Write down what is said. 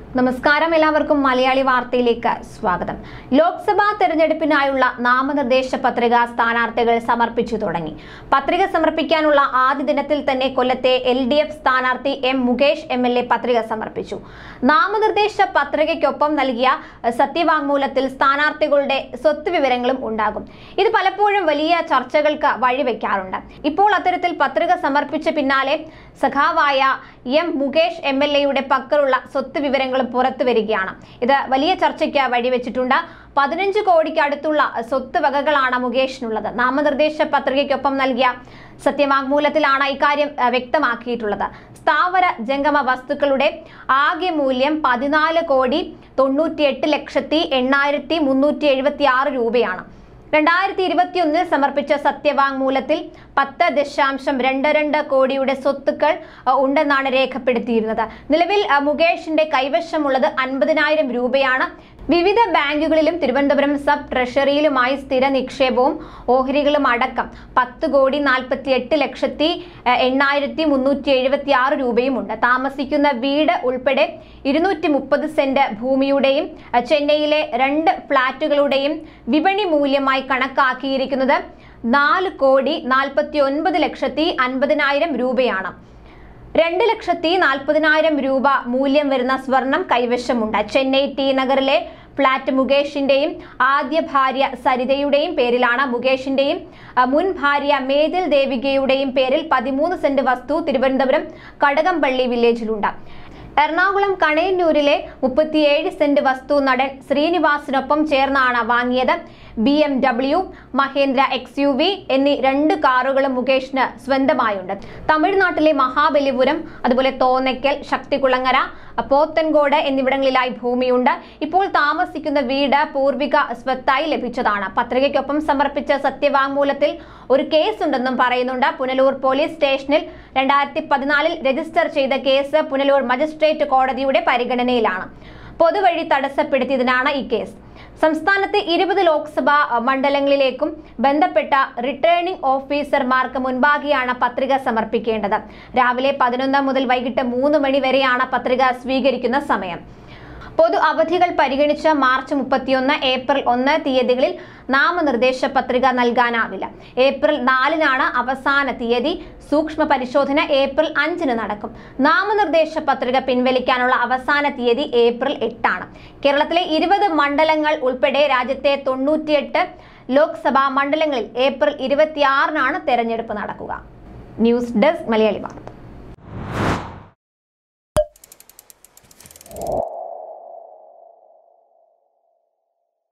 നമസ്കാരം, എല്ലാവർക്കും മലയാളി വാർത്തയിലേക്ക് സ്വാഗതം. ലോക്സഭാ തെരഞ്ഞെടുപ്പിനായുള്ള നാമനിർദ്ദേശ പത്രിക സ്ഥാനാർത്ഥികൾ സമർപ്പിച്ചു തുടങ്ങി. പത്രിക സമർപ്പിക്കാനുള്ള ആദ്യ ദിനത്തിൽ തന്നെ കൊല്ലത്തെ LDF സ്ഥാനാർത്ഥി M മുകേഷ് MLA പത്രിക സമർപ്പിച്ചു. നാമനിർദ്ദേശ പത്രികയ്ക്കൊപ്പം നൽകിയ സത്യവാങ്മൂലത്തിൽ സ്ഥാനാർത്ഥികളുടെ സ്വത്ത് വിവരങ്ങളും ഉണ്ടാകും. ഇത് പലപ്പോഴും വലിയ ചർച്ചകൾക്ക് വഴിവെക്കാറുണ്ട്. ഇപ്പോൾ അത്തരത്തിൽ പത്രിക സമർപ്പിച്ച പിന്നാലെ സഖാവായ M മുകേഷ് MLAയുടെ പക്കലുള്ള സ്വത്ത് വിവരങ്ങൾ പുറത്തു വരികയാണ്. ഇത് വലിയ ചർച്ചയ്ക്ക് വഴിവെച്ചിട്ടുണ്ട്. 15 കോടിക്ക് അടുത്തുള്ള സ്വത്ത് വകകളാണ് മുകേഷിനുള്ളത്. നാമനിർദ്ദേശ പത്രികയ്ക്കൊപ്പം നൽകിയ സത്യവാങ്മൂലത്തിലാണ് ഇക്കാര്യം വ്യക്തമാക്കിയിട്ടുള്ളത്. സ്ഥാവര ജംഗമ വസ്തുക്കളുടെ ആകെ മൂല്യം 14,98,08,376 രൂപയാണ്. 2021 സമർപ്പിച്ച സത്യവാങ്മൂലത്തിൽ 10.22 കോടിയുടെ സ്വത്തുക്കൾ ഉണ്ടെന്നാണ് രേഖപ്പെടുത്തിയിരുന്നത്. നിലവിൽ മുകേഷിന്റെ കൈവശമുള്ളത് 50,000 രൂപയാണ്. വിവിധ ബാങ്കുകളിലും തിരുവനന്തപുരം സബ് ട്രഷറിയിലുമായി സ്ഥിര നിക്ഷേപവും ഓഹരികളും അടക്കം 10,48,08,376 രൂപയുമുണ്ട്. താമസിക്കുന്ന വീട് ഉൾപ്പെടെ 230 സെന്റ് ഭൂമിയുടെയും ചെന്നൈയിലെ 2 ഫ്ളാറ്റുകളുടെയും വിപണി മൂല്യമായി കണക്കാക്കിയിരിക്കുന്നത് 4,49,50,000 രൂപയാണ്. 2,40,000 രൂപ മൂല്യം വരുന്ന സ്വർണം കൈവശമുണ്ട്. ചെന്നൈ ടി നഗറിലെ ഫ്ളാറ്റ് മുകേഷിന്റെയും ആദ്യ ഭാര്യ സരിതയുടെയും പേരിലാണ്. മുകേഷിന്റെയും മുൻ ഭാര്യ മേതിൽ ദേവികയുടെയും പേരിൽ 13 സെന്റ് വസ്തു തിരുവനന്തപുരം കടകംപള്ളി വില്ലേജിലുണ്ട്. എറണാകുളം കണയന്നൂരിലെ 37 സെന്റ് വസ്തു നടൻ ശ്രീനിവാസിനൊപ്പം ചേർന്നാണ് വാങ്ങിയത്. BMW, മഹേന്ദ്ര XUV എന്നീ 2 കാറുകളും മുകേഷിന് സ്വന്തമായുണ്ട്. തമിഴ്നാട്ടിലെ മഹാബലിപുരം, അതുപോലെ തോന്നയ്ക്കൽ, ശക്തികുളങ്ങര, പോത്തൻകോട് എന്നിവിടങ്ങളിലായി ഭൂമിയുണ്ട്. ഇപ്പോൾ താമസിക്കുന്ന വീട് പൂർവിക സ്വത്തായി ലഭിച്ചതാണ്. പത്രികയ്ക്കൊപ്പം സമർപ്പിച്ച സത്യവാങ്മൂലത്തിൽ ഒരു കേസ് ഉണ്ടെന്നും പറയുന്നുണ്ട്. പുനലൂർ പോലീസ് സ്റ്റേഷനിൽ 2014 രജിസ്റ്റർ ചെയ്ത കേസ് പുനലൂർ മജിസ്ട്രേറ്റ് കോടതിയുടെ പരിഗണനയിലാണ്. പൊതുവഴി തടസ്സപ്പെടുത്തിയതിനാണ് ഈ കേസ്. സംസ്ഥാനത്തെ 20 ലോക്സഭാ മണ്ഡലങ്ങളിലേക്കും ബന്ധപ്പെട്ട റിട്ടേണിംഗ് ഓഫീസർമാർക്ക് മുൻപാകെയാണ് പത്രിക സമർപ്പിക്കേണ്ടത്. രാവിലെ 11 മുതൽ വൈകിട്ട് 3 മണി വരെയാണ് പത്രിക സ്വീകരിക്കുന്ന സമയം. പൊതു അവധികൾ പരിഗണിച്ച് മാർച്ച് 31, ഏപ്രിൽ 1 തീയതികളിൽ നാമനിർദ്ദേശ പത്രിക നൽകാനാവില്ല. ഏപ്രിൽ 4-നാണ് അവസാന തീയതി. സൂക്ഷ്മ പരിശോധന ഏപ്രിൽ 5-ന് നടക്കും. നാമനിർദ്ദേശ പത്രിക പിൻവലിക്കാനുള്ള അവസാന തീയതി ഏപ്രിൽ 8-ആണ്. കേരളത്തിലെ 20 മണ്ഡലങ്ങൾ ഉൾപ്പെടെ രാജ്യത്തെ 98 ലോക്സഭാ മണ്ഡലങ്ങളിൽ ഏപ്രിൽ 26-നാണ് തെരഞ്ഞെടുപ്പ് നടക്കുക. ന്യൂസ് ഡെസ്ക് മലയാളി വാർത്ത.